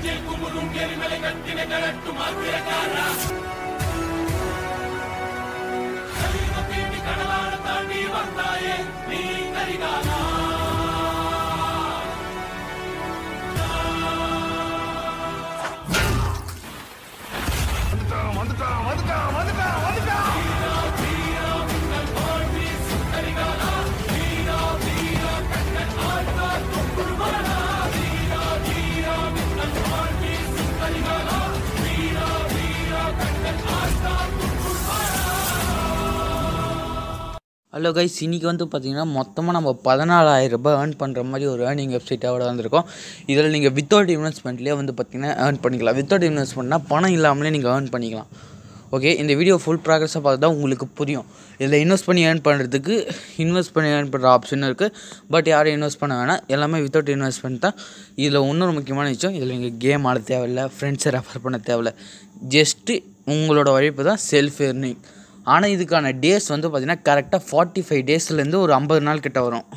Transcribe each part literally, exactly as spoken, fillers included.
Hello guys, இன்றைக்கி வந்து பார்த்திங்கன்னா மொத்தமாக நம்ம பதினாலாயிரம் ரூபாய் ஏர்ன் பண்ணுற மாதிரி ஒரு ஏர்னிங் வெப்சைட்டோட வந்திருக்கோம். இதில் நீங்கள் வித்தவுட் இன்வெஸ்ட்மெண்ட்லேயே வந்து பார்த்திங்கன்னா ஏர்ன் பண்ணிக்கலாம். வித்தவுட் இன்வெஸ்ட்மெண்ட்னா பணம் இல்லாமலே நீங்கள் ஏர்ன் பண்ணிக்கலாம். ஓகே, இந்த வீடியோ ஃபுல் ப்ராக்ரஸாக பார்த்து தான் உங்களுக்கு புரியும். இதில் இன்வெஸ்ட் பண்ணி ஏர்ன் பண்ணுறதுக்கு இன்வெஸ்ட் பண்ணி ஏர்ன் பண்ணுற ஆப்ஷன் இருக்குது. பட் யாரும் இன்வெஸ்ட் பண்ண வேணாம், எல்லாமே வித்தவுட் இன்வெஸ்ட்மெண்ட் தான். இதில் இன்னொரு முக்கியமான விஷயம், இதில் நீங்கள் கேம் ஆட தேவையில்லை, ஃப்ரெண்ட்ஸை ரெஃபர் பண்ண தேவையில்லை. ஜஸ்ட்டு உங்களோட உழைப்பு தான் செல்ஃப் ஏர்னிங். ஆனால் இதுக்கான டேஸ் வந்து பார்த்திங்கன்னா கரெக்டாக ஃபார்ட்டி ஃபைவ் டேஸ்லேருந்து ஒரு ஐம்பது நாள் கிட்ட வரும்.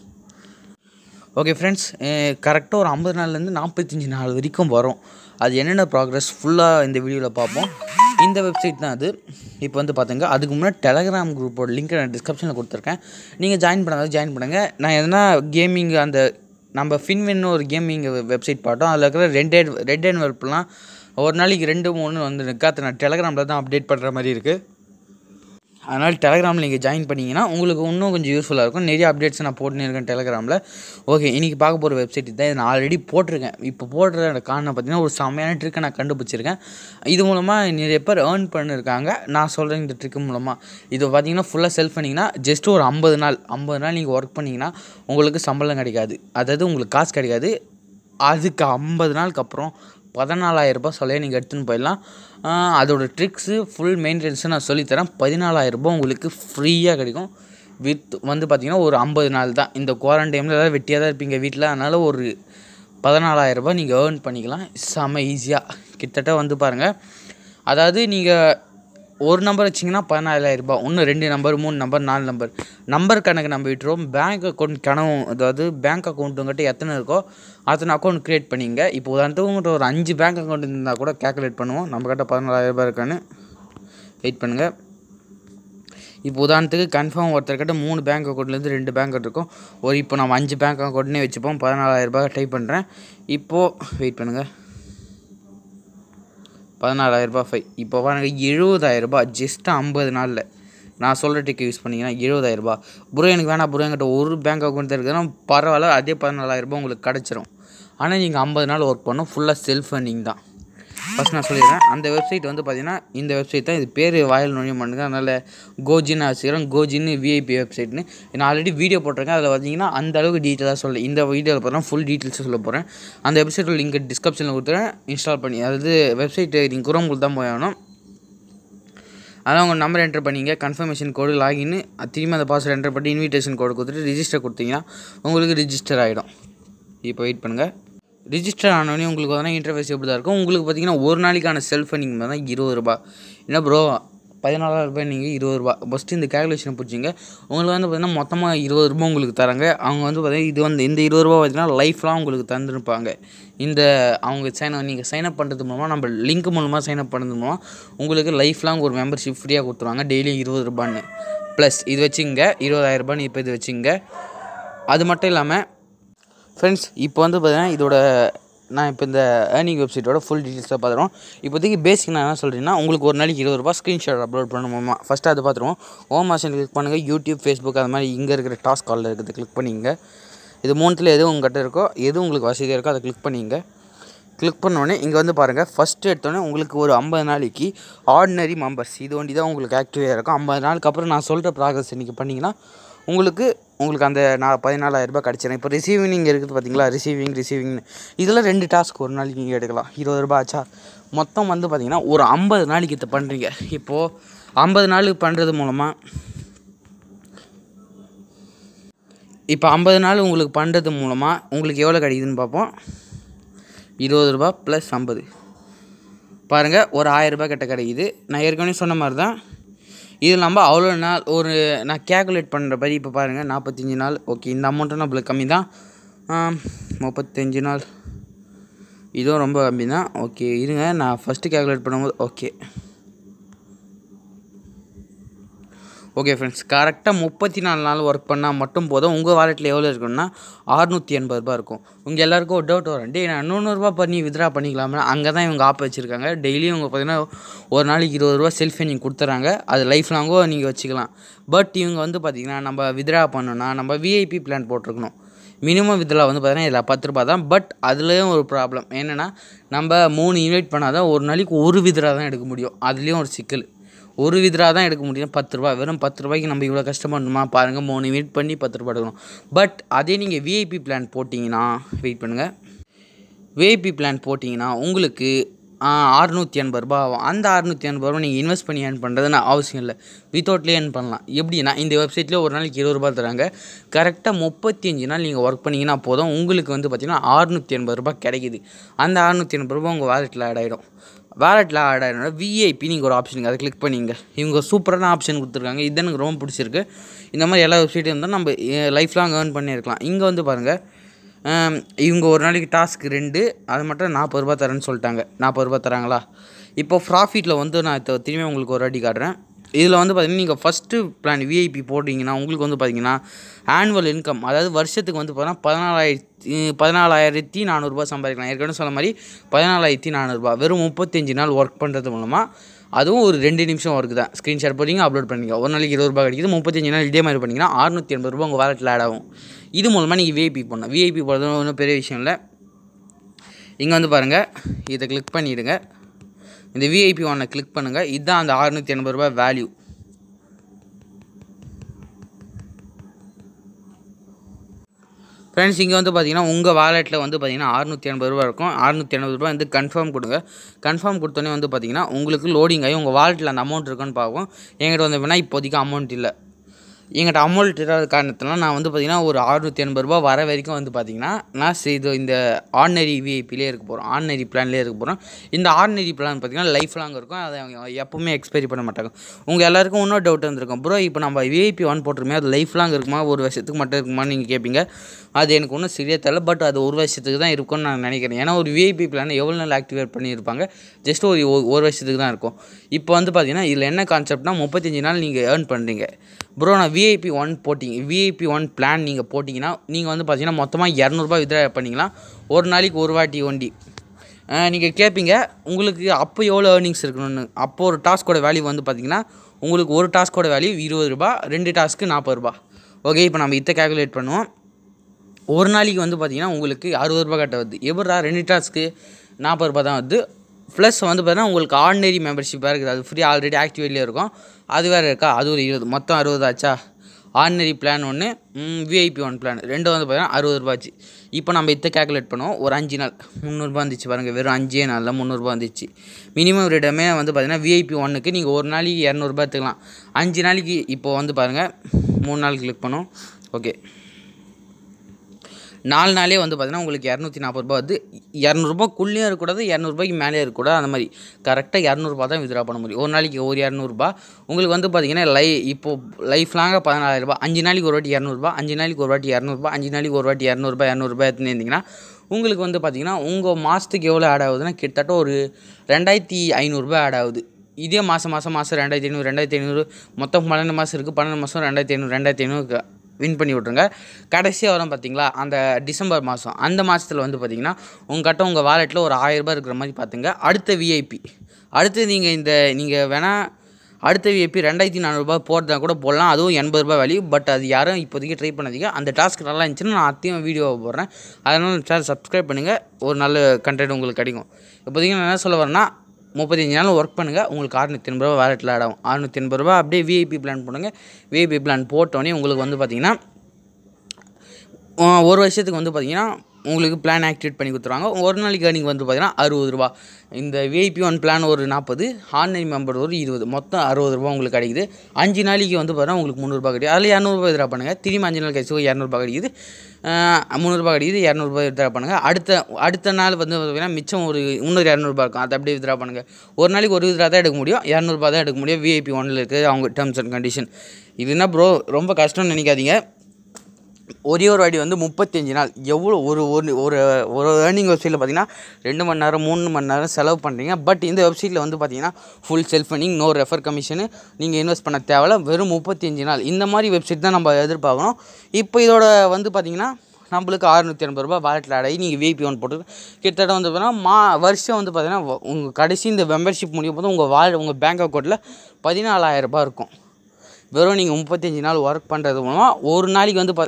ஓகே ஃப்ரெண்ட்ஸ், கரெக்டாக ஒரு ஐம்பது நாள்லேருந்து நாற்பத்தஞ்சு நாள் வரைக்கும் வரும். அது என்னென்ன ப்ராக்ரஸ் ஃபுல்லாக இந்த வீடியோவில் பார்ப்போம். இந்த வெப்சைட் தான் அது. இப்போ வந்து பார்த்துங்க, அதுக்கு முன்னாடி டெலகிராம் குரூப்போட லிங்க் நான் டிஸ்கிரிப்ஷனில் கொடுத்துருக்கேன். நீங்கள் ஜாயின் பண்ணாதான் ஜாயின் பண்ணுங்கள். நான் எதனா கேமிங் அந்த நம்ம ஃபின்வின் ஒரு கேமிங் வெப்சைட் பார்த்தோம். அதில் இருக்கிற ரெட் ஹெட் ரெட் ஹெட் வெல்ப்லாம் ஒரு நாளைக்கு ரெண்டு மூணு வந்து நிற்காது. நான் டெலகிராமில் தான் அப்டேட் பண்ணுற மாதிரி இருக்குது. அதனால் டெலகிராமில் நீங்கள் ஜாயின் பண்ணிங்கன்னா உங்களுக்கு இன்னும் கொஞ்சம் யூஸ்ஃபுல்லாக இருக்கும். நிறைய அப்டேட்ஸ் நான் போட்டுன்னு இருக்கேன் டெலகிராமில். ஓகே, இன்றைக்கி பார்க்க போகிற வெப்சைட் தான். இதை நான் ஆல்ரெடி போட்டிருக்கேன். இப்போ போடுற காரணம் பார்த்தீங்கன்னா ஒரு செம்மையான ட்ரிக்கை நான் கண்டுபிடிச்சிருக்கேன். இது மூலமாக நிறைய பேர் ஏர்ன் பண்ணியிருக்காங்க. நான் சொல்கிறேன் இந்த ட்ரிக்கு மூலமாக. இது பார்த்தீங்கன்னா ஃபுல்லாக செல்ஃப் பண்ணிங்கன்னா ஜஸ்ட்டு ஒரு ஐம்பது நாள் ஐம்பது நாள் நீங்கள் ஒர்க் பண்ணிங்கன்னா உங்களுக்கு சம்பளம் கிடைக்காது, அதாவது உங்களுக்கு காசு கிடைக்காது. அதுக்கு ஐம்பது நாளுக்கு அப்புறம் பதினாலாயிரரூபா சொல்ல நீங்கள் எடுத்துன்னு போயிடலாம். அதோட ட்ரிக்ஸு ஃபுல் மெயின்டெனன்ஸு நான் சொல்லித்தரேன். பதினாலாயிரரூபா உங்களுக்கு ஃப்ரீயாக கிடைக்கும். வித் வந்து பார்த்திங்கன்னா ஒரு ஐம்பது நாள் தான். இந்த குவாரண்டைனில் ஏதாவது வெட்டியாக தான் இருப்பீங்க வீட்டில், அதனால் ஒரு பதினாலாயிரரூபா நீங்கள் ஏர்ன் பண்ணிக்கலாம் செம்ம ஈஸியாக. கிட்டத்தட்ட வந்து பாருங்கள், அதாவது நீங்கள் ஒரு நம்பர் வச்சிங்கன்னா பதினாலாயிரரூபா, இன்னும் ரெண்டு நம்பர் மூணு நம்பர் நாலு நம்பர் நம்பர் கணக்கு நம்ம விட்டுருவோம். பேங்க் அக்கௌண்ட் கணவும், அதாவது பேங்க் அக்கௌண்ட்டுங்கிட்ட எத்தனை இருக்கோ அத்தனை அக்கௌண்ட் க்ரியேட் பண்ணிங்க. இப்போ உதாரணத்துக்கு உங்கள்கிட்ட ஒரு அஞ்சு பேங்க் அக்கௌண்ட் இருந்தால் கூட கேல்குலேட் பண்ணுவோம் நம்மக்கிட்ட பதினாலாயிரரூபா இருக்கான்னு. வெயிட் பண்ணுங்கள். இப்போ உதாரணத்துக்கு கன்ஃபார்ம் ஒருத்தர்கிட்ட மூணு பேங்க் அக்கௌண்ட்லேருந்து ரெண்டு பேங்க் அக்கௌண்ட் இருக்கும். ஒரு இப்போ நம்ம அஞ்சு பேங்க் அக்கௌண்ட்னே வச்சுப்போம். பதினாலாயிரரூபா டைப் பண்ணுறேன். இப்போது வெயிட் பண்ணுங்கள். பதினாலாயிரரூபா ஃபைவ் இப்போ பாருங்கள், எழுபதாயிரரூபா ஜஸ்ட்டு ஐம்பது நாளில். நான் சொல்கிற டிக்கெட் யூஸ் பண்ணிங்கன்னா எழுபதாயிரரூபா. ப்ரோ எனக்கு வேணாம் ப்ரோ, என்கிட்ட ஒரு பேங்க் அக்கௌண்ட் தான் இருக்குதுன்னா பரவாயில்ல, அதே பதினாலாயிரரூபா உங்களுக்கு கிடச்சிரும். ஆனால் நீங்கள் ஐம்பது நாள் ஒர்க் பண்ணணும். ஃபுல்லாக செல்ஃப் ஏர்னிங் தான். ஃபஸ்ட் நான் சொல்லிடுறேன், அந்த வெப்சைட் வந்து பார்த்திங்கன்னா இந்த வெப்சைட் தான். இது பேர் வாயில் நுழைய மாட்டேங்க, அதனால் கோஜின்னு வச்சுக்கிறேன். கோஜின்னு விஐபி வெப்சைட்னு நான் ஆல்ரெடி வீடியோ போட்டிருக்கேன். அதில் பார்த்தீங்கன்னா அந்த அளவுக்கு டீட்டெயிலாக சொல்ல இந்த வீடியோவில் பார்த்தீங்கன்னா ஃபுல் டீட்டெயில்ஸை சொல்ல போகிறேன். அந்த வெப்சைட்டோட லிங்க் டிஸ்கிரிப்ஷனில் கொடுத்துறேன். இன்ஸ்டால் பண்ணி, அதாவது வெப்சைட் நீங்கள் குரோம்குள்ள தான் போய் ஆகணும். அதனால் உங்கள் நம்பர் என்டர் பண்ணிங்க, கன்ஃபர்மேஷன் கோடு லாகின்னு, திரும்பி அந்த பாஸ்வேர்டு என்டர் பண்ணி இன்விடேஷன் கோடு கொடுத்துட்டு ரிஜிஸ்டர் கொடுத்தீங்கன்னா உங்களுக்கு ரிஜிஸ்டர் ஆகிடும். இப்போ வெயிட் பண்ணுங்கள். ரிஜிஸ்டர் ஆனோடனே உங்களுக்கு பார்த்தீங்கன்னா இன்டர்ஃபேஸ் எப்படி தான் இருக்கும். உங்களுக்கு பார்த்தீங்கன்னா ஒரு நாளைக்கான செல்ஃப் நீங்கள் தான் இருபது ரூபா. என்ன ப்ரோ பதினாலாயிரம் ரூபாய் நீங்கள் இருபது ரூபா. ஃபஸ்ட்டு இந்த கேல்குலேஷனை பிடிச்சிங்க. உங்களுக்கு வந்து பார்த்திங்கன்னா மொத்தமாக இருபது ரூபா உங்களுக்கு தராங்க. அவங்க வந்து பார்த்திங்கன்னா இது வந்து இந்த இருபது ரூபா பார்த்திங்கன்னா லைஃப்லாம் உங்களுக்கு தந்துருப்பாங்க. இந்த அவங்க சைன் நீங்கள் சைன்அப் பண்ணுறது மூலமாக, நம்ம லிங்க் மூலமாக சைன்அப் பண்ணுறது மூலமாக உங்களுக்கு லைஃப்லாம் ஒரு மெம்பர்ஷிப் ஃப்ரீயாக கொடுத்துருவாங்க. டெய்லியும் இருபது ரூபான்னு ப்ளஸ் இது வச்சுங்க இருபதாயிரம் ரூபான்னு இப்போ இது வச்சுங்க. அது மட்டும் இல்லாமல் ஃப்ரெண்ட்ஸ், இப்போ வந்து பார்த்தீங்கன்னா இதோட நான் இப்போ இந்த ஏர்னிங் வெப்சைட்டோட ஃபுல் டீட்டெயில்ஸாக பார்த்துருவோம். இப்போதைக்கு பேசிக் நான் என்ன சொல்கிறேன்னா, உங்களுக்கு ஒரு நாளைக்கு இருபது ரூபா ஸ்க்ரீன்ஷாட் அப்லோட் பண்ணணுமா. ஃபஸ்ட்டு அது பார்த்துருவோம். ஹோம் ஆப்ஷன் கிளிக் பண்ணுங்கள். யூடியூப், ஃபேஸ்புக் அது மாதிரி இங்கே இருக்கிற டாஸ்க் காலில் இருக்குது கிளிக் பண்ணிங்க. இது மூணுத்தில் எது உங்கள்கிட்ட இருக்கோ, எது உங்களுக்கு வசதியாக இருக்கோ அதை கிளிக் பண்ணிங்க. கிளிக் பண்ணோடனே இங்கே வந்து பாருங்கள், ஃபஸ்ட்டு எடுத்தோடனே உங்களுக்கு ஒரு ஐம்பது நாளைக்கு ஆர்டினரி மெம்பர்ஸ் இது வண்டி தான் உங்களுக்கு ஆக்டிவாக இருக்கும். ஐம்பது நாளுக்கு அப்புறம் நான் சொல்கிற ப்ராக்ரஸ் இன்றைக்கி பண்ணிங்கன்னா உங்களுக்கு உங்களுக்கு அந்த நான் பதினாலாயிரரூபா கிடச்சிடும். இப்போ ரிசீவிங் இருக்குது பார்த்தீங்களா, ரிசீவிங் ரிசீவிங்னு இதில் ரெண்டு டாஸ்க் ஒரு நாளைக்கு நீங்கள் எடுக்கலாம். இருபது ரூபா ஆச்சா. மொத்தம் வந்து பார்த்திங்கன்னா ஒரு ஐம்பது நாளைக்கு இதை பண்ணுறீங்க. இப்போது ஐம்பது நாளுக்கு பண்ணுறது மூலமாக இப்போ ஐம்பது நாள் உங்களுக்கு பண்ணுறது மூலமாக உங்களுக்கு எவ்வளோ கிடைக்குதுன்னு பார்ப்போம். இருபது ரூபா ப்ளஸ் ஐம்பது பாருங்கள், ஒரு ஆயிரரூபா கிட்ட கிடைக்குது. நான் ஏற்கனவே சொன்ன மாதிரி தான். இது நம்ம அவ்வளோ நாள் ஒரு நான் கேல்குலேட் பண்ணுற மாதிரி இப்போ பாருங்கள், நாற்பத்தஞ்சு நாள். ஓகே, இந்த அமௌண்ட்டும் நம்மளுக்கு கம்மி தான். முப்பத்தஞ்சு நாள் இதுவும் ரொம்ப கம்மி தான். ஓகே இருங்க, நான் ஃபஸ்ட்டு கேல்குலேட் பண்ணும்போது ஓகே ஓகே ஃப்ரெண்ட்ஸ், கரெக்டாக முப்பத்தி நாலு நாள் ஒர்க் பண்ணால் மட்டும் போதும். உங்கள் வாலெட்டில் எவ்வளோ இருக்குன்னா அறுநூற்றி எண்பது ரூபா இருக்கும். உங்கள் எல்லாருக்கும் ஒரு டவுட் வரும், டே நான் நூறுரூவா பண்ணி வித்ரா பண்ணிக்கலாமா? அங்கே தான் இவங்க ஆப் வச்சுருக்காங்க. டெய்லியும் இவங்க பார்த்தீங்கன்னா ஒரு நாளைக்கு இருபது ரூபா செல்ஃப் நீங்கள் கொடுத்துறாங்க. அது லைஃப் லாங்கோ நீங்கள் வச்சுக்கலாம். பட் இவங்க வந்து பார்த்திங்கன்னா நம்ம வித்ரா பண்ணணும்னா நம்ம விஐபி பிளான் போட்டிருக்கணும். மினிமம் வித்ரா வந்து பார்த்தீங்கன்னா இதில் பத்து ரூபா தான். பட் அதுலேயும் ஒரு ப்ராப்ளம் என்னென்னா, நம்ம மூணு இன்வைட் பண்ணால் தான் ஒரு நாளைக்கு ஒரு வித்ரா தான் எடுக்க முடியும். அதுலேயும் ஒரு சிக்கல், ஒரு வித்ரா தான் எடுக்க முடியும். பத்து ரூபா, வெறும் பத்து ரூபாய்க்கு நம்ம இவ்வளோ கஷ்டப்படணுமா பாருங்கள். மூணு இன்வைட் பண்ணி பத்து ரூபா எடுக்கணும். பட் அதே நீங்கள் விஐபி பிளான் போட்டிங்கன்னா, வெயிட் பண்ணுங்கள், விஐபி பிளான் போட்டிங்கன்னா உங்களுக்கு அறுநூற்றி எண்பது ரூபா ஆகும். அந்த அறுநூற்றி எண்பது ரூபா நீங்கள் இன்வெஸ்ட் பண்ணி ஏர்ன் பண்ணுறதுன்னு அவசியம் இல்லை, வித்தவுட்லேயே ஏர்ன் பண்ணலாம். எப்படின்னா இந்த வெப்சைட்லேயே ஒரு நாளைக்கு இருபது ரூபா தராங்க. கரெக்டாக முப்பத்தி அஞ்சு நாள் நீங்கள் ஒர்க் பண்ணிங்கன்னா போதும், உங்களுக்கு வந்து பார்த்திங்கன்னா அறுநூற்றி எண்பது ரூபா கிடைக்கிது. அந்த அறுநூற்றி எண்பது ரூபா உங்கள் வாலெட்டில் ஆட் ஆகிடும். வாலெட்டில் ஆட் ஆகிடும். விஐபி நீங்கள் ஒரு ஆப்ஷனுங்க, அதை கிளிக் பண்ணிங்க. இவங்க சூப்பரான ஆப்ஷன் கொடுத்துருக்காங்க. இது எனக்கு ரொம்ப பிடிச்சிருக்கு. இந்த மாதிரி எல்லா வெப்சைட்டும் இருந்தால் நம்ம லைஃப் லாங் ஏர்ன் பண்ணியிருக்கலாம். இங்கே வந்து பாருங்கள், இவங்க ஒரு நாளைக்கு டாஸ்க் ரெண்டு, அது மட்டும் நாற்பது ரூபா தரேன்னு சொல்லிட்டாங்க. நாற்பது ரூபா தராங்களா? இப்போ ப்ராஃபிட்டில் வந்து நான் திரும்பி உங்களுக்கு ஒரு வாட்டி காட்டுறேன். இதில் வந்து பார்த்திங்கன்னா நீங்கள் ஃபஸ்ட்டு பிளான் விஐபி போட்டிங்கன்னா உங்களுக்கு வந்து பார்த்திங்கன்னா ஆனுவல் இன்கம், அதாவது வருஷத்துக்கு வந்து பார்த்தீங்கன்னா பதினாலாயிரத்தி பதினாலாயிரத்தி நானூறுரூபா சம்பாதிக்கலாம். ஏற்கனவே சொன்ன மாதிரி பதினாலாயிரத்தி நானூறுரூபா வெறும் முப்பத்தஞ்சு நாள் ஒர்க் பண்ணுறது மூலமாக. அதுவும் ஒரு ரெண்டு நிமிஷம் ஒர்க்கு தான். ஸ்க்ரீன்ஷாட் போட்டிங்க, அப்லோட் பண்ணிங்க. ஒரு நாளைக்கு இருபது ரூபா கிடைக்குது. முப்பத்தஞ்சு நாள் இதே மாதிரி பண்ணிங்கன்னா அறுநூற்றி எண்பது ரூபா உங்கள் வாலெட்டில் ஆட் ஆகும். இது மூலமாக நீங்கள் விஐபி பண்ணணும். விஐபி போடுறது ஒன்றும் பெரிய விஷயம் இல்லை. இங்கே வந்து பாருங்கள், இதை கிளிக் பண்ணிவிடுங்க. இந்த விஐபி ஒன்னை கிளிக் பண்ணுங்கள். இதுதான் அந்த அறுநூற்றி எண்பது ரூபா வேல்யூ. ஃப்ரெண்ட்ஸ், இங்கே வந்து பார்த்தீங்கன்னா உங்கள் வாலெட்டில் வந்து பார்த்தீங்கன்னா அறுநூற்றி எண்பது ரூபா இருக்கும். அறுநூற்றி எண்பது ரூபா வந்து கன்ஃபார்ம் கொடுங்க. கன்ஃபார்ம் கொடுத்தோன்னே வந்து பார்த்தீங்கன்னா உங்களுக்கு லோடிங் ஆகி உங்கள் வாலெட்டில் அந்த அமௌண்ட் இருக்குன்னு பார்க்கும். என்கிட்ட வந்து வேணால் இப்போதைக்கு அமௌண்ட் இல்லை. எங்கிட்ட அமௌண்ட் இல்லாத காரணத்தினால நான் வந்து பார்த்திங்கன்னா ஒரு அறுநூற்றி எண்பது ரூபா வர வரைக்கும் வந்து பார்த்திங்கன்னா நான் இது இந்த ஆர்டினரி விஐபிலே இருக்க போகிறோம், ஆர்டினரி பிளான்லேயே இருக்க போகிறோம். இந்த ஆர்டினரி பிளான் பார்த்திங்கன்னா லைஃப் லாங் இருக்கும். அதை அவங்க எப்போவுமே எக்ஸ்பைரி பண்ண மாட்டாங்க. உங்கள் எல்லாருக்கும் இன்னொரு டவுட் வந்துருக்கும், ப்ரோ இப்போ நம்ம விஐபி ஒன் போட்டிருமே அது லைஃப் லாங் இருக்குமா, ஒரு வருஷத்துக்கு மட்டும் இருக்குமான்னு நீங்கள் கேட்பீங்க. அது எனக்கு ஒன்றும் சரியாக தெரியல. பட் அது ஒரு வருஷத்துக்கு தான் இருக்கும்னு நான் நினைக்கிறேன். ஏன்னா ஒரு விஐபி பிளான் எவ்வளோ நாள் ஆக்டிவேட் பண்ணியிருப்பாங்க, ஜஸ்ட் ஒரு ஒரு வருஷத்துக்கு தான் இருக்கும். இப்போ வந்து பார்த்திங்கன்னா இதில் என்ன கான்செப்ட்னா முப்பத்தஞ்சு நாள் நீங்கள் ஏர்ன் பண்ணுறீங்க. ப்ரோ நான் விஐபி ஒன் போட்டிங்க விஐபி ஒன் பிளான் நீங்கள் போட்டிங்கன்னா நீங்கள் வந்து பார்த்தீங்கன்னா மொத்தமாக இரநூறுபா வித்ரா பண்ணிக்கலாம். ஒரு நாளைக்கு ஒரு வாட்டி ஒண்டி. நீங்கள் கேட்பீங்க உங்களுக்கு அப்போ எவ்வளோ ஏர்னிங்ஸ் இருக்கணும்னு. அப்போ ஒரு டாஸ்கோட வேல்யூ வந்து பார்த்திங்கன்னா உங்களுக்கு ஒரு டாஸ்கோட வேல்யூ இருபது ரூபா, ரெண்டு டாஸ்க்கு நாற்பது ரூபா. ஓகே, இப்போ நம்ம இதை கேல்குலேட் பண்ணுவோம். ஒரு நாளைக்கு வந்து பார்த்திங்கன்னா உங்களுக்கு அறுபது ரூபா கட்ட வருது. எப்படா ரெண்டு டாஸ்க்கு நாற்பது ரூபா தான் வருது. ப்ளஸ் வந்து பார்த்தீங்கன்னா உங்களுக்கு ஆர்டினரி மெம்பர்ஷிப்பாக இருக்குது, அது ஃப்ரீ ஆல்ரெடி ஆக்டிவேட்லேயே இருக்கும். அது வேறு இருக்கா, அது ஒரு இருபது, மொத்தம் அறுபது ஆச்சா. ஆர்டினரி பிளான் ஒன்று, விஐபி ஒன் பிளான் ரெண்டு வந்து பார்த்தீங்கன்னா அறுபது ரூபாச்சு. இப்போ நம்ம இதை கேல்குலேட் பண்ணுவோம். ஒரு அஞ்சு நாள் முந்நூறுரூபா வந்துச்சு பாருங்கள். வெறும் அஞ்சே நாளில் முந்நூறுரூபா வந்துச்சு. மினிமம் ரேட்டமே வந்து பார்த்தீங்கன்னா விஐபி ஒன்றுக்கு நீங்கள் ஒரு நாளைக்கு இரநூறுபா எடுத்துக்கலாம். அஞ்சு நாளைக்கு இப்போது வந்து பாருங்கள், மூணு நாள் கிளிக் பண்ணுவோம். ஓகே, நாலு நாளே வந்து பார்த்தீங்கன்னா உங்களுக்கு இரநூத்தி நாற்பது ரூபா வந்து இரநூறுபாக்குள்ளேயும் இருக்கக்கூடாது, இரநூறுபாய்க்கு மேலே இருக்கக்கூடாது. அந்த மாதிரி கரெக்டாக இரநூறுபா தான் வித்ரா பண்ண முடியும். ஒரு நாளைக்கு ஒரு இரநூறுபா உங்களுக்கு வந்து பார்த்திங்கன்னா லை இப்போது லைஃப் லாங்காக பதினாலாயிரரூபா. அஞ்சு நாளைக்கு ஒரு வாட்டி இரநூறுபா, அஞ்சு நாளைக்கு ஒரு வாட்டி இரநூறுபா, அஞ்சு நாளைக்கு ஒரு வாட்டி இரநூறுபா இரநூறுபா எடுத்துன்னு இருந்தீங்கன்னா உங்களுக்கு வந்து பார்த்திங்கன்னா உங்கள் மாதத்துக்கு எவ்வளோ ஆட் ஆகுதுன்னா கிட்டத்தட்ட ஒரு ரெண்டாயிரத்தி ஐநூறுரூபா ஆட் ஆகுது. இதே மாதம் மாதம் மாதம் ரெண்டாயிரத்தி ஐநூறு ரெண்டாயிரத்தி ஐநூறு மொத்தம் பன்னெண்டு மாதம் இருக்குது. பன்னெண்டு மாதம் ரெண்டாயிரத்தி ஐநூறு ரெண்டாயிரத்தி ஐநூறு வின் பண்ணி விட்ருங்க. கடைசியாக வரும் பார்த்திங்களா அந்த டிசம்பர் மாதம், அந்த மாதத்தில் வந்து பார்த்திங்கன்னா உங்கள்கிட்ட உங்கள் வாலெட்டில் ஒரு ஆயிரரூபா இருக்கிற மாதிரி பார்த்துங்க. அடுத்த விஐபி அடுத்து நீங்கள் இந்த நீங்கள் வேணால் அடுத்த விஐபி ரெண்டாயிரத்தி நானூறுரூபா போடுறதா கூட போடலாம். அதுவும் எண்பது ரூபா வேல்யூ. பட் அது யாரும் இப்போதைக்கு ட்ரை பண்ணாதீங்க. அந்த டாஸ்க் நல்லா இருந்துச்சுன்னா நான் அத்தையும் வீடியோவை போடுறேன். அதனால் சேனல் சப்ஸ்கிரைப் பண்ணுங்கள், ஒரு நல்ல கண்டென்ட் உங்களுக்கு கிடைக்கும். இப்போதைக்கு நான் என்ன சொல்ல வரேன்னா முப்பத்தஞ்சு நாள் ஒர்க் பண்ணுங்கள், உங்களுக்கு அறுநூற்றி எண்பது ரூபா வாலெட்டில் ஆட் ஆகும். அறுநூற்றி எண்பது ரூபா அப்படியே விஐபி பிளான் பண்ணுங்கள். விஐபி பிளான் போட்டோன்னே உங்களுக்கு வந்து பார்த்திங்கன்னா ஒரு வருஷத்துக்கு வந்து பார்த்திங்கன்னா உங்களுக்கு பிளான் ஆக்டிவேட் பண்ணி கொடுத்துருவாங்க. ஒரு நாளைக்கு ஏர்னிங் வந்து பார்த்திங்கன்னா அறுபது ரூபா. இந்த விஐபி ஒன் பிளான் ஒரு நாற்பது, ஆர்டினரி மெம்பர் ஒரு இருபது, மொத்தம் அறுபது ரூபா உங்களுக்கு கிடைக்குது. அஞ்சு நாளைக்கு வந்து பார்த்தீங்கன்னா உங்களுக்கு முந்நூறுபா கிடைக்குது. அதில் இரநூறுபா வித்ரா பண்ணுங்கள். திரும்பி அஞ்சு நாள் கழிச்சு இரநூறுபா கிடைக்குது, முந்நூறுபா கிடைக்குது, இரநூறுபா வித்ரா பண்ணுங்கள். அடுத்த அடுத்த நாள் வந்து பார்த்திங்கன்னா மிச்சம் ஒரு இன்னொரு இரநூறுபா இருக்கும், அதை அப்படியே வித்ரா பண்ணுங்கள். ஒரு நாளைக்கு ஒரு வித்ரா தான் எடுக்க முடியும், இரநூறுபா தான் எடுக்க முடியும். விஐபி ஒன்னில் இருக்குது அவங்க டேர்ம்ஸ் அண்ட் கண்டிஷன். இது என்ன ப்ரோ ரொம்ப கஷ்டம்னு நினைக்காதீங்க. ஒரே ஒரு வாட்டி வந்து முப்பத்தஞ்சு நாள் எவ்வளோ ஒரு ஒரு ஒரு ஒரு ஏர்னிங் வெப்சைட்டில் பார்த்தீங்கன்னா ரெண்டு மணி நேரம் மூணு மணி நேரம் செலவு பண்ணுறீங்க. பட் இந்த வெப்சைட்டில் வந்து பார்த்தீங்கன்னா full self funding, no refer commission, நீங்கள் இன்வெஸ்ட் பண்ண தேவையில்ல. வெறும் முப்பத்தஞ்சு நாள் இந்த மாதிரி வெப்சைட் தான் நம்ம எதிர்பார்க்கணும். இப்போ இதோட வந்து பார்த்திங்கன்னா நம்மளுக்கு அறுநூற்றி எண்பது ரூபா வாலெட்டில் ஆட் ஆகி நீங்கள் விஐபி ஒன் போட்டு கிட்டத்தட்ட வந்து பார்த்தீங்கன்னா மா வருஷம் வந்து பார்த்தீங்கன்னா உங்கள் கடைசி இந்த மெம்பர்ஷிப் முடியும் போது உங்கள் வால் உங்கள் பேங்க் அக்கௌண்ட்டில் பதினாலாயிரம் ரூபாய் இருக்கும். வெறும் நீங்கள் முப்பத்தஞ்சு நாள் ஒர்க் பண்ணுறது மூலமாக ஒரு நாளைக்கு வந்து பா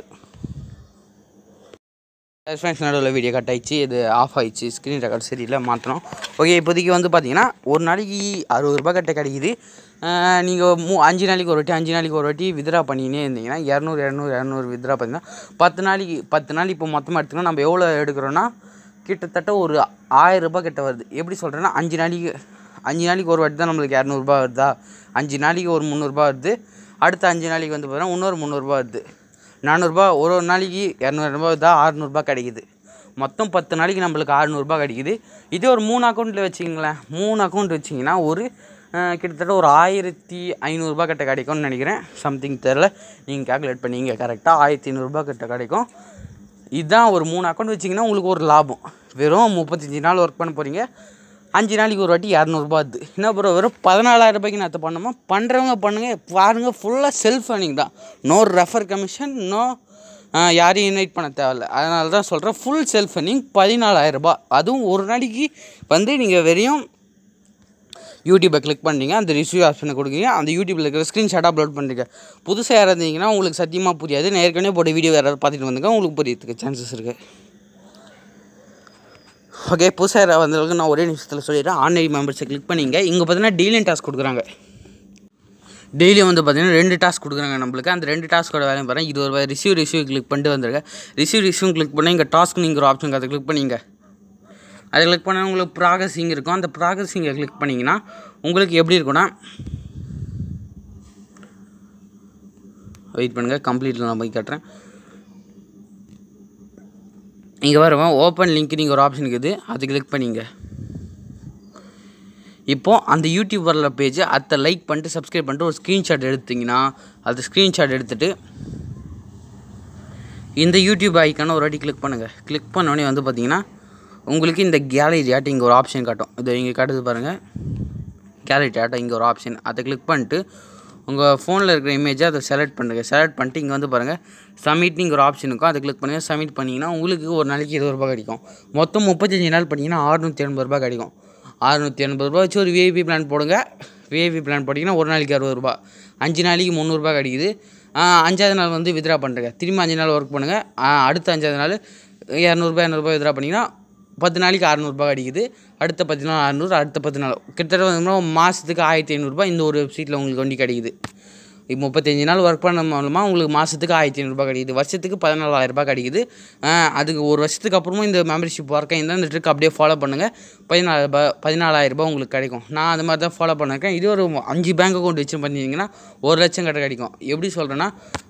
ஃப்ரெண்ட்ஸ் நடுவில் வீடியோ கட் ஆகிடுச்சு, இது ஆஃப் ஆகிடுச்சு, ஸ்க்ரீன் ரெக்கார்ட் சரியில்லை, மாற்றணும். ஓகே, இப்போதைக்கு வந்து பார்த்தீங்கன்னா ஒரு நாளைக்கு அறுபது ரூபா கட்ட கிடைக்குது. நீங்கள் மூ அஞ்சு நாளைக்கு ஒரு வாட்டி அஞ்சு நாளைக்கு ஒரு வாட்டி வித்ரா பண்ணினே இருந்தீங்கன்னா இரநூறு இரநூறு இரநூறு வித்ரா பண்ணிங்கன்னா பத்து நாளைக்கு பத்து நாள் இப்போ மொத்தமாக எடுத்துக்கணும். நம்ம எவ்வளோ எடுக்கிறோன்னா கிட்டத்தட்ட ஒரு ஆயிரம் ரூபாய் கிட்ட வருது. எப்படி சொல்கிறேன்னா அஞ்சு நாளைக்கு அஞ்சு நாளைக்கு ஒரு வாட்டி தான் நம்மளுக்கு இரநூறுபா வருதா, அஞ்சு நாளைக்கு ஒரு முந்நூறுரூபா வருது, அடுத்த அஞ்சு நாளைக்கு வந்து பார்த்தீங்கன்னா இன்னொரு முந்நூறுரூபா வருது, நானூறுரூபா. ஒரு ஒரு நாளைக்கு இரநூறுபா தான் அறுநூறுபா கிடைக்குது. மொத்தம் பத்து நாளைக்கு நம்மளுக்கு அறுநூறுபா கிடைக்குது. இதே ஒரு மூணு அக்கௌண்ட்டில் வச்சிங்களேன், மூணு அக்கௌண்ட் வச்சிங்கன்னா ஒரு கிட்டத்தட்ட ஒரு ஆயிரத்தி ஐநூறுரூபா கிட்ட கிடைக்கும்னு நினைக்கிறேன். சம்திங் தெரில, நீங்கள் கேல்குலேட் பண்ணிங்க. கரெக்டாக ஆயிரத்தி ஐநூறுரூபா கிட்ட கிடைக்கும். இதுதான் ஒரு மூணு அக்கௌண்ட் வச்சிங்கன்னா உங்களுக்கு ஒரு லாபம். வெறும் முப்பத்தஞ்சு நாள் ஒர்க் பண்ண போகிறீங்க, அஞ்சு நாளைக்கு ஒரு வாட்டி இரநூறுபா அது என்ன ப்ரோ வெறும் பதினாலாயிரம் ரூபாய்க்கு நான் அதை பண்ணுமா? பண்ணுறவங்க பண்ணுங்கள், பாருங்கள். ஃபுல்லாக செல்ஃப் ஏர்னிங் தான், நோ ரெஃபர் கமிஷன், நோ யாரையும் இன்வைட் பண்ண தேவையில்ல. அதனால தான் சொல்கிறேன் ஃபுல் செல்ஃப் ஏர்னிங் பதினாலாயிரம் ரூபாய். அதுவும் ஒரு நாளைக்கு வந்து நீங்கள் வெறும் யூடியூப்பை கிளிக் பண்ணுறீங்க, அந்த ரிவ்யூ ஆப்ஷனை கொடுக்குறீங்க, அந்த யூடியூப்பில் இருக்கிற ஸ்க்ரீன்ஷாட் அப்லோட் பண்ணுறீங்க. புதுசாக யாராவது இருந்தீங்கன்னா உங்களுக்கு சத்தியமாக புரியாது. நான் ஏற்கனவே போட்ட வீடியோ யாராவது பார்த்துட்டு வந்துங்க, உங்களுக்கு புரியறதுக்கு சான்சஸ் இருக்குது. ஓகே, புதுசாக யாராவது வந்தவங்களுக்கு நான் ஒரே நிமிஷத்தில் சொல்லிடுறேன். ஆன்லைன் மெம்பர்ஸை கிளிக் பண்ணிங்க. இங்கே பார்த்தீங்கன்னா டெய்லியும் டாஸ்க் கொடுக்குறாங்க. டெய்லியும் வந்து பார்த்தீங்கன்னா ரெண்டு டாஸ்க் கொடுக்குறாங்க நம்மளுக்கு. அந்த ரெண்டு டாஸ்க்கோட வேலையும் பாருங்கள். இது ஒரு ரிசீவ் ரிசீவ் கிளிக் பண்ணிட்டு வந்துருக்கேன். ரிசீவ் ரிசீவ் கிளிக் பண்ணி இங்கே டாஸ்க் நீங்கள் ஒரு ஆப்ஷன் அதை கிளிக் பண்ணிங்க. அதை கிளிக் பண்ணால் உங்களுக்கு ப்ராக்ரஸிங் இருக்கும். அந்த ப்ராக்ரஸிங்கை கிளிக் பண்ணிங்கன்னா உங்களுக்கு எப்படி இருக்குன்னா, வெயிட் பண்ணுங்கள், கம்ப்ளீட்டில் நான் போய் காட்டுறேன். இங்கே வருவேன், ஓப்பன் லிங்க் நீங்கள் ஒரு ஆப்ஷன் இருக்குது, அது கிளிக் பண்ணிங்க. இப்போது அந்த யூடியூப் வரல பேஜை அதை லைக் பண்ணிட்டு சப்ஸ்கிரைப் பண்ணிட்டு ஒரு ஸ்க்ரீன்ஷாட் எடுத்திங்கன்னா, அது ஸ்க்ரீன்ஷாட் எடுத்துகிட்டு இந்த யூடியூப் ஐக்கான ஒரு வாட்டி கிளிக் பண்ணுங்கள். கிளிக் பண்ணோடனே வந்து பார்த்தீங்கன்னா உங்களுக்கு இந்த கேலரி ஆட்டை இங்கே ஒரு ஆப்ஷன் காட்டும். இது இங்கே காட்டுது பாருங்கள், கேலரி ஆட்டை இங்கே ஒரு ஆப்ஷன், அதை கிளிக் பண்ணிட்டு உங்கள் ஃபோனில் இருக்கிற இமேஜை அதை செலக்ட் பண்ணுங்கள். செலக்ட் பண்ணிட்டு இங்கே வந்து பாருங்கள் சப்மிட்னு ஒரு ஆப்ஷன் இருக்கும், அதை கிளிக் பண்ணுங்கள். சப்மிட் பண்ணிங்கன்னா உங்களுக்கு ஒரு நாளைக்கு இருபது ரூபா கிடைக்கும். மொத்தம் முப்பத்தஞ்சு நாள் பண்ணிங்கன்னா அறுநூற்றி எண்பது ரூபா கிடைக்கும். அறுநூற்றி எண்பது ரூபா வச்சு ஒரு விஐபி பிளான் போடுங்க. விஐபி பிளான் போட்டிங்கன்னா ஒரு நாளைக்கு அறுபது ரூபா, அஞ்சு நாளைக்கு முந்நூறுரூபா கிடைக்குது. அஞ்சாவது நாள் வந்து வித்ரா பண்ணுறேங்க, திரும்ப அஞ்சு நாள் ஒர்க் பண்ணுங்கள். அடுத்த அஞ்சாவது நாள் இரநூறுபா இரநூறுபா வித்ரா பண்ணிங்கன்னா பத்து நாளைக்கு அறநூறுபா கிடைக்குது. அடுத்த பத்து நாள் அறநூறு, அடுத்த பத்து நாள் கிட்டத்தட்ட வந்து மாதத்துக்கு ஆயிரத்தி ஐநூறுரூபா இந்த ஒரு வெப்சைட்டில் உங்களுக்கு வண்டி கிடைக்குது. இப்போ முப்பத்தஞ்சு நாள் ஒர்க் பண்ண மூலமாக உங்களுக்கு மாதத்துக்கு ஆயிரத்தி ஐநூறுரூபா கிடைக்குது, வருஷத்துக்கு பதினாலாயிரரூபா கிடைக்குது. அதுக்கு ஒரு வருஷத்துக்கு அப்புறமும் இந்த மெம்பர்ஷிப் ஒர்க் ஆகிருந்தால் இந்த ட்ரிக் அப்படியே ஃபாலோ பண்ணுங்கள், பதினாலாயிரரூபா பதினாலாயிரரூபா உங்களுக்கு கிடைக்கும். நான் அது மாதிரி தான் ஃபாலோ பண்ணியிருக்கேன். இது ஒரு அஞ்சு பேங்க் அக்கௌண்ட் வச்சு பண்ணியிருந்தீங்கன்னா ஒரு லட்சம் கிட்ட கிடைக்கும். எப்படி சொல்கிறேன்னா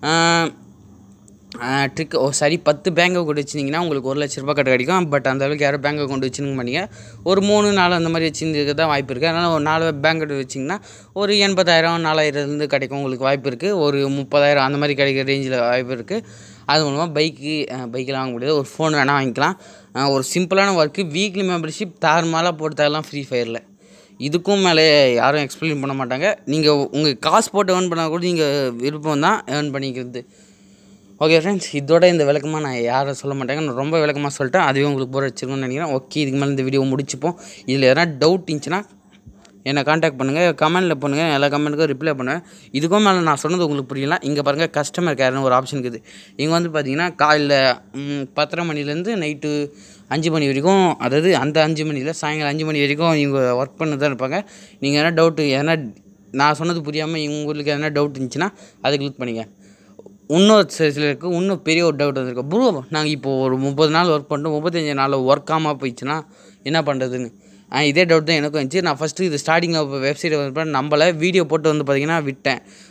ட்ரிக் ஓ சாரி பத்து பேங்க் அக்கௌண்ட் வச்சுருந்தீங்கன்னா உங்களுக்கு ஒரு லட்ச ரூபா கிட்ட கிடைக்கும். பட் அந்த அளவுக்கு யாரும் பேங்க் அக்கௌண்ட் வச்சுருக்க மாட்டீங்க, ஒரு மூணு நாலு அந்த மாதிரி வச்சுருக்க தான் வாய்ப்பு இருக்குது. அதனால் ஒரு நாலு பேங்க் அக்கௌண்ட் வச்சிங்கன்னா ஒரு எண்பதாயிரம் நாலாயிரத்துலேருந்து கிடைக்கும் உங்களுக்கு வாய்ப்பு இருக்குது. ஒரு முப்பதாயிரம் அந்த மாதிரி கிடைக்கிற ரேஞ்சில் வாய்ப்பு இருக்குது. அது மூலமாக பைக்கு பைக்கெலாம் வாங்க முடியாது, ஒரு ஃபோன் வேணால் வாங்கிக்கலாம். ஒரு சிம்பிளான ஒர்க்கு, வீக்லி மெம்பர்ஷிப் தாறுமாலாக போட்டு தரலாம் ஃப்ரீ ஃபயரில். இதுக்கும் மேலே யாரும் எக்ஸ்பிளைன் பண்ண மாட்டாங்க. நீங்கள் உங்கள் காசு போட்டு ஏர்ன் பண்ணால் கூட நீங்கள் விருப்பம் தான் ஏர்ன் பண்ணிக்கிறது. ஓகே ஃப்ரெண்ட்ஸ், இதோட இந்த விளக்கமாக நான் யாரும் சொல்ல மாட்டேங்க, நான் ரொம்ப விளக்கமாக சொல்லிட்டேன். அதுவே உங்களுக்கு போர் வச்சுருக்கணும்னு நினைக்கிறேன். ஓகே, இதுக்கு மேலே இந்த வீடியோ முடிச்சுப்போம். இதில் எதனா டவுட் இருந்துச்சுன்னா என்னை காண்டாக்ட் பண்ணுங்கள், கமெண்ட்டில் பண்ணுங்கள், எல்லா கமெண்ட்டுக்கும் ரிப்ளை பண்ணுவேன். இதுக்கும் மேலே நான் சொன்னது உங்களுக்கு புரியலாம். இங்கே பாருங்கள் கஸ்டமர் கேர்னு ஒரு ஆப்ஷன் இருக்குது. இங்கே வந்து பார்த்தீங்கன்னா காலையில் பத்தரை மணிலேருந்து நைட்டு அஞ்சு மணி வரைக்கும், அதாவது அந்த அஞ்சு மணியில் சாயங்காலம் அஞ்சு மணி வரைக்கும் இவங்க ஒர்க் பண்ணி தான் இருப்பாங்க. நீங்கள் எதனா டவுட்டு எதனா நான் சொன்னது புரியாமல் உங்களுக்கு எதனா டவுட் இருந்துச்சுன்னா அதை கிளிக் பண்ணிங்க. இன்னொரு சிலருக்கு இன்னும் பெரிய ஒரு டவுட் வந்திருக்கு, ப்ரோ நாங்கள் இப்போது ஒரு முப்பது நாள் ஒர்க் பண்ணிட்டோம், முப்பத்தஞ்சு நாள் ஒர்க் ஆகாமல் போயிடுச்சுன்னா என்ன பண்ணுறதுன்னு. இதே டவுட் தான் எனக்கும் இருந்துச்சு. நான் ஃபஸ்ட்டு இது ஸ்டார்டிங்கில் வெப்சைட் வந்து நம்பலை, வீடியோ போட்டு வந்து பார்த்திங்கன்னா விட்டேன்.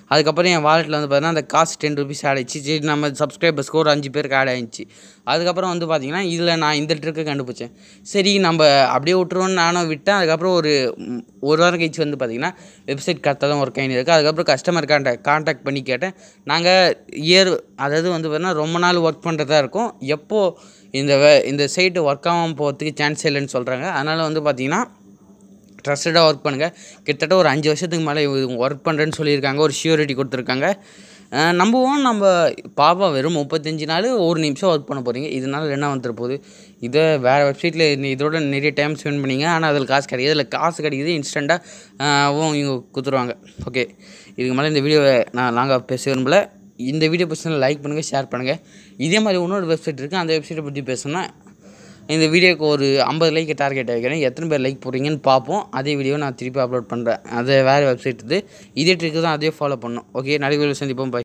அதுக்கப்புறம் என் வாலெட்டில் வந்து பார்த்தீங்கன்னா அந்த காசு டென் ருபீஸ் ஆட் ஆயிடுச்சு. சரி நம்ம சப்ஸ்கிரைபர்ஸ்க்கு ஒரு அஞ்சு பேருக்கு ஆட் ஆயிடுச்சு. அதுக்கப்புறம் வந்து பார்த்திங்கன்னா இதில் நான் இந்த ட்ரிக்கை கண்டுபிடிச்சேன். சரி நம்ம அப்படியே விட்ருவோன்னு நானும் விட்டேன். அதுக்கப்புறம் ஒரு ஒரு வாரம் கழிச்சு வந்து பார்த்திங்கன்னா வெப்சைட் கரெக்டாக தான் ஒர்க் ஆகின்னு இருக்குது. அதுக்கப்புறம் கஸ்டமர் கான்டாக்ட் கான்டாக்ட் பண்ணி கேட்டேன். நாங்கள் இயர் அதாவது வந்து பார்த்திங்கன்னா ரொம்ப நாள் ஒர்க் பண்ணுறதா இருக்கும். எப்போது இந்த வே இந்த சைட்டு ஒர்க் ஆகாமல் போகிறதுக்கு சான்ஸ் இல்லைன்னு சொல்கிறாங்க. அதனால் வந்து பார்த்திங்கன்னா ட்ரஸ்டடாக ஒர்க் பண்ணுங்கள். கிட்டத்தட்ட ஒரு அஞ்சு வருஷத்துக்கு மேலே ஒர்க் பண்ணுறேன்னு சொல்லியிருக்காங்க. ஒரு ஷியூரிட்டி கொடுத்துருக்காங்க. நம்புவோம். நம்ம பாப்பா வெறும் முப்பத்தஞ்சு நாள் ஒரு நிமிஷம் ஒர்க் பண்ண போகிறீங்க. இதனால் என்ன வந்துட்டு போகுது? இதை வேறு வெப்சைட்டில் இதோட நிறைய டைம் ஸ்பெண்ட் பண்ணிங்க. ஆனால் அதில் காசு கிடைக்கிது. இதில் காசு கிடைக்கிது இன்ஸ்டண்ட்டாக இவங்க கொடுத்துருவாங்க. ஓகே, இதுக்கு மேலே இந்த வீடியோவை நான் லாங்காக பேச விரும்பல. இந்த வீடியோ பர்சனல் லைக் பண்ணுங்கள், ஷேர் பண்ணுங்கள். இதே மாதிரி இன்னொரு வெப்சைட் இருக்குது. அந்த வெப்சைட்டை பற்றி பேசணும்னா இந்த வீடியோக்கு ஒரு ஐம்பது லைக் டார்கெட் வைக்கிறேன். எத்தனை பேர் லைக் போடுறீங்கன்னு பார்ப்போம். அதே வீடியோ நான் திருப்பி அப்லோட் பண்ணுறேன். அது வேறு வெப்சைட் இது. இதே ட்ரிக்கு தான் அதே ஃபாலோ பண்ணணும். ஓகே, நாளைக்கு சந்திப்போம். பை.